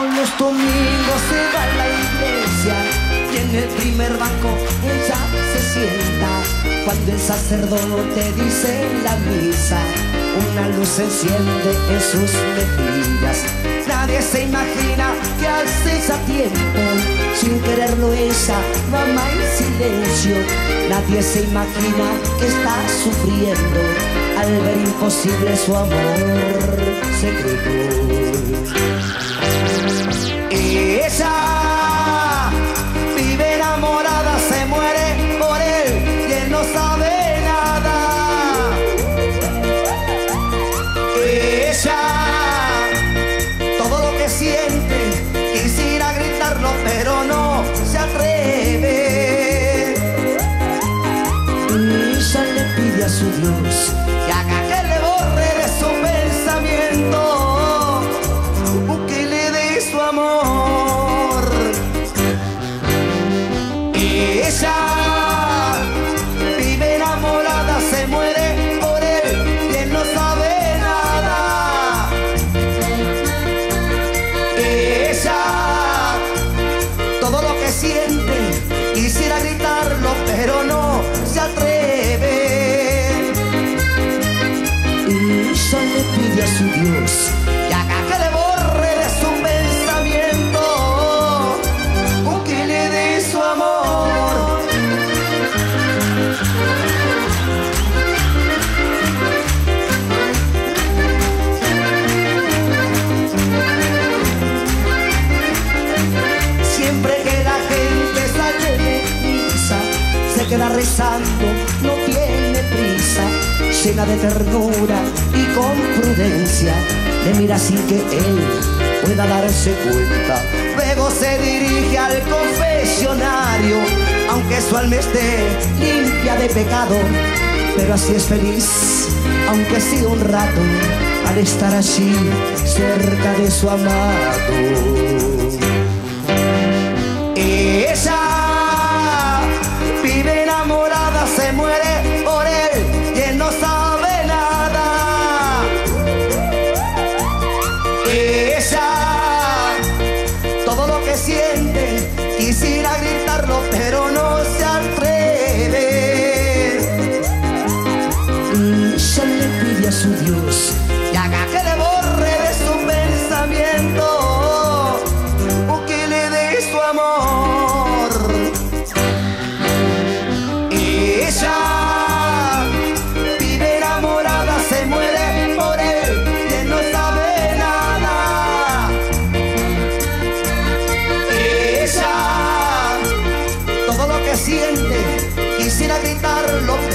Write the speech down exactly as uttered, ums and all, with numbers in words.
Todos los domingos se va a la iglesia y en el primer banco ella se sienta. Cuando el sacerdote dice la misa, una luz se enciende en sus mejillas. Nadie se imagina que hace ya tiempo, sin quererlo ella mamá en silencio. Nadie se imagina que está sufriendo al ver imposible su amor secreto. Y ella vive enamorada, se muere por él y él no sabe nada. Y ella todo lo que siente quisiera gritarlo, pero no se atreve. Y ella le pide a su Dios que haga que le borre de su pensamiento, que le dé su amor. Y ella vive enamorada, se muere por él y él no sabe nada. Y ella todo lo que siente quisiera gritarlo, pero no se atreve. Y ella le pide a su Dios que haga que le borre de su pensamiento, o que le dé su amor. Siempre que la gente sale de misa, se queda rezando, no tiene prisa, llena de ternura y con prudencia, le mira sin que él pueda darse cuenta. Luego se dirige al confesionario, aunque su alma esté limpia de pecado, pero así es feliz, aunque sea un rato, al estar allí cerca de su amado. Y ella vive enamorada, se muere por él y él no sabe nada. Y ella todo lo que siente quisiera gritarlo, pero no se atreve. Y ella le pide a su Dios que haga que le borre de su pensamiento, o que le dé su amor. Y ella vive enamorada, se muere por él y él no sabe nada. Y ella todo lo que siente quisiera gritarlo,